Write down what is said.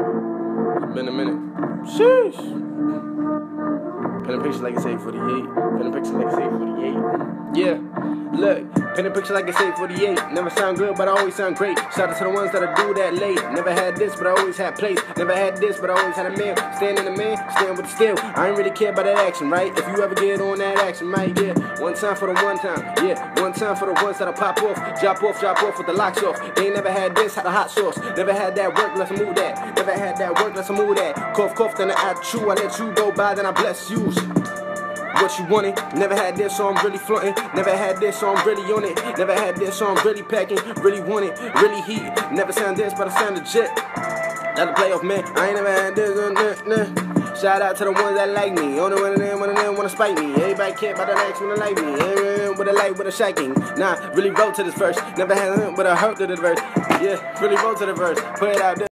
It's been a minute. Sheesh. Pen and picture like it's 8:48. Pen and picture like it's 8:48. Yeah. Look, pen and picture like it's 8:48. Never sound good, but I always sound great. Shout out to the ones that do that late. Never had this, but I always had place. Never had this, but I always had a meal. Stand in the man, stand with the steel. I ain't really care about that action, right? If you ever get on that action, right? Yeah. One time for the one time. Yeah. One time for the ones that'll pop off. Drop off with the locks off. They ain't never had this, had a hot sauce. Never had that work, let's move that. Never had that work, let's move that. Cough, then I chew. I let you go by, then I bless you. What you wanted? Never had this, so I'm really frontin'. Never had this, so I'm really on it. Never had this, so I'm really packing. Really want it, really heat. Never sound this, but I sound legit. Not a playoff man. I ain't never had this. Shout out to the ones that like me. Only one of them wanna spite me. Everybody care about the likes when they like me. Everyone with a light, with a shaking. Nah, really wrote to this verse. Never had it, but I heard to the verse. Yeah, really wrote to the verse. Put it out there.